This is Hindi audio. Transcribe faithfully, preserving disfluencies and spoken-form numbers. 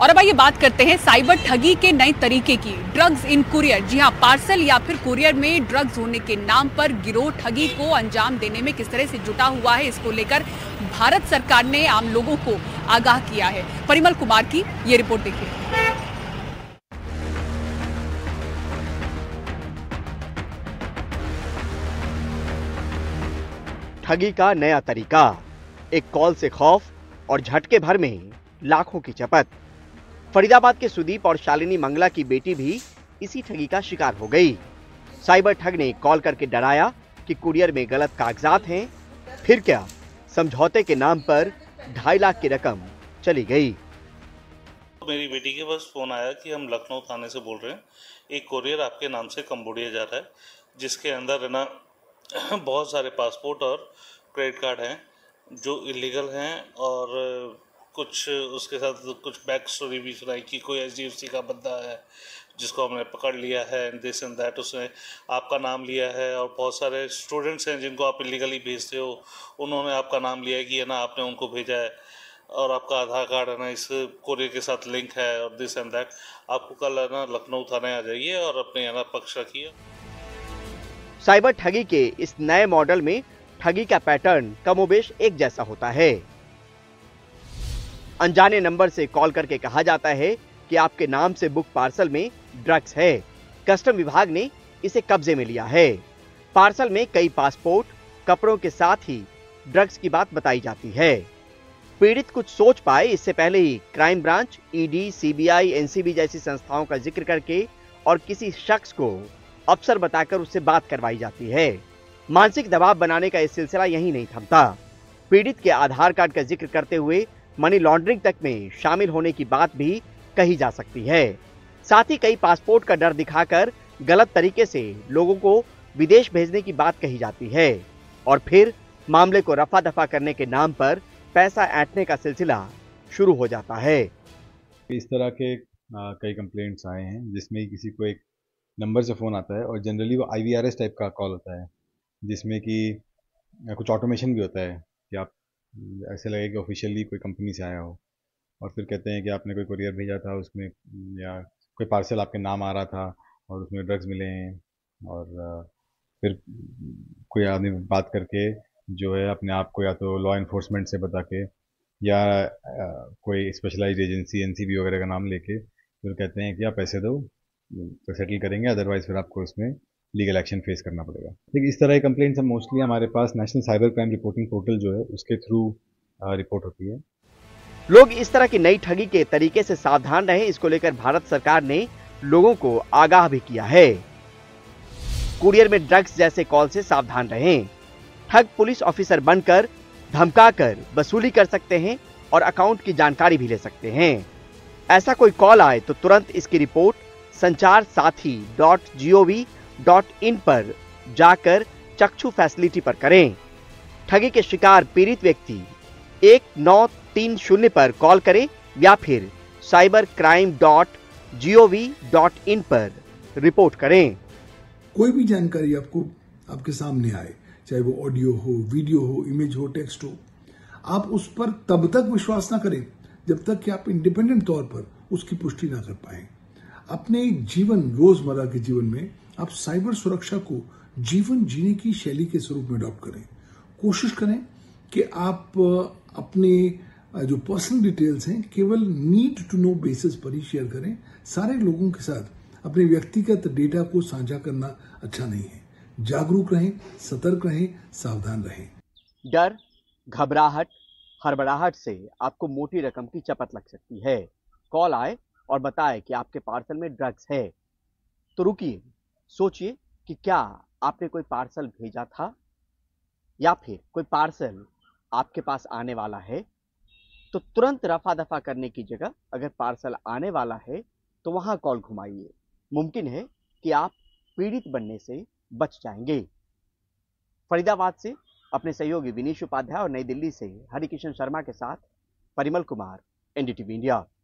और अब आइए बात करते हैं साइबर ठगी के नए तरीके की। ड्रग्स इन कुरियर, जी हां, पार्सल या फिर कुरियर में ड्रग्स होने के नाम पर गिरोह ठगी को अंजाम देने में किस तरह से जुटा हुआ है, इसको लेकर भारत सरकार ने आम लोगों को आगाह किया है। परिमल कुमार की ये रिपोर्ट देखिए। ठगी का नया तरीका, एक कॉल से खौफ और झटके भर में लाखों की चपत। फरीदाबाद के सुदीप और शालिनी मंगला की बेटी भी इसी ठगी का शिकार हो गई। साइबर ठग ने कॉल करके डराया कि कुरियर में गलत कागजात हैं, फिर क्या समझौते के नाम पर ढाई लाख की रकम चली गई। मेरी बेटी के पास फोन आया कि हम लखनऊ थाने से बोल रहे हैं, एक कुरियर आपके नाम से कंबोडिया जा रहा है, जिसके अंदर है ना बहुत सारे पासपोर्ट और क्रेडिट कार्ड हैं जो इलीगल हैं, और कुछ उसके साथ कुछ बैक स्टोरी भी सुनाई कि कोई एच डी एफ सी का बंदा है जिसको हमने पकड़ लिया है, एंड दिस एंड दैट, उसने आपका नाम लिया है, और बहुत सारे स्टूडेंट्स हैं जिनको आप इलीगली भेजते हो, उन्होंने आपका नाम लिया है कि है ना आपने उनको भेजा है, और आपका आधार कार्ड है ना इस कुरियर के साथ लिंक है, और दिस एंड दैट। आपको कल है ना लखनऊ थाने आ जाइए और अपने है ना पक्ष रखिए। साइबर ठगी के इस नए मॉडल में ठगी का पैटर्न कमोबेश एक जैसा होता है। अनजाने नंबर से कॉल करके कहा जाता है कि आपके नाम से बुक पार्सल में ड्रग्स है, कस्टम विभाग ने इसे कब्जे में लिया है। पार्सल में कई पासपोर्ट, कपड़ों के साथ ही ड्रग्स की बात बताई जाती है। पीड़ित कुछ सोच पाए इससे पहले ही crime branch, E D, C B I, N C B जैसी संस्थाओं का जिक्र करके और किसी शख्स को अफसर बताकर उससे बात करवाई जाती है। मानसिक दबाव बनाने का यह सिलसिला यहीं नहीं थमता। पीड़ित के आधार कार्ड का जिक्र करते हुए मनी लॉन्ड्रिंग तक में शामिल होने की बात भी कही जा सकती है। साथ ही कई पासपोर्ट का डर दिखाकर गलत तरीके से लोगों को विदेश भेजने की बात कही जाती है, और फिर मामले को रफा दफा करने के नाम पर पैसा ऐंठने का सिलसिला शुरू हो जाता है। इस तरह के आ, कई कंप्लेंट्स आए हैं जिसमें किसी को एक नंबर से फ़ोन आता है और जनरली वो I V R S type का कॉल होता है, जिसमें कि कुछ ऑटोमेशन भी होता है कि आप ऐसे लगे कि ऑफिशियली कोई कंपनी से आया हो, और फिर कहते हैं कि आपने कोई कुरियर भेजा था उसमें, या कोई पार्सल आपके नाम आ रहा था और उसमें ड्रग्स मिले हैं, और फिर कोई आदमी बात करके जो है अपने आप को या तो लॉ इन्फोर्समेंट से बता के या कोई specialized agency N C B वगैरह का नाम लेके फिर कहते हैं कि आप पैसे दो तो सेटल करेंगे, अदरवाइज फिर आपको इसमें लीगल एक्शन फेस करना पड़ेगा। लेकिन इस तरह की कंप्लेंट्स हम मोस्टली हमारे पास national cyber crime reporting portal जो है उसके थ्रू रिपोर्ट होती है। लोग इस तरह की नई ठगी के तरीके से सावधान रहें, इसको लेकर भारत सरकार ने लोगों को आगाह भी किया है। कुरियर में ड्रग्स जैसे कॉल से सावधान रहें। ठग पुलिस ऑफिसर बनकर धमकाकर वसूली कर सकते हैं और अकाउंट की जानकारी भी ले सकते हैं। ऐसा कोई कॉल आए तो तुरंत इसकी report Sanchar Saathi dot G O V dot in पर जाकर चक्षु फैसिलिटी पर करें। ठगी के शिकार पीड़ित व्यक्ति एक नौ तीन शून्य पर कॉल करें या फिर cyber crime dot G O V dot in पर रिपोर्ट करें। कोई भी जानकारी आपको आपके सामने आए, चाहे वो ऑडियो हो, वीडियो हो, इमेज हो, टेक्स्ट हो, आप उस पर तब तक विश्वास ना करें जब तक कि आप इंडिपेंडेंट तौर पर उसकी पुष्टि ना कर पाए। अपने जीवन, रोजमर्रा के जीवन में आप साइबर सुरक्षा को जीवन जीने की शैली के स्वरूप में अडॉप्ट करें। कोशिश करें कि आप अपने जो पर्सनल डिटेल्स हैं केवल नीड टू नो बेसिस पर ही शेयर करें। सारे लोगों के साथ अपने व्यक्तिगत डेटा को साझा करना अच्छा नहीं है। जागरूक रहें, सतर्क रहें, सावधान रहें। डर, घबराहट, हड़बड़ाहट से आपको मोटी रकम की चपत लग सकती है। कॉल आए और बताए कि आपके पार्सल में ड्रग्स है, तो रुकिए, सोचिए कि क्या आपने कोई पार्सल भेजा था या फिर कोई पार्सल आपके पास आने वाला है। तो तुरंत रफा दफा करने की जगह अगर पार्सल आने वाला है तो वहां कॉल घुमाइए। मुमकिन है कि आप पीड़ित बनने से बच जाएंगे। फरीदाबाद से अपने सहयोगी विनीश उपाध्याय और नई दिल्ली से हरिकिशन शर्मा के साथ Parimal Kumar, N D T V India.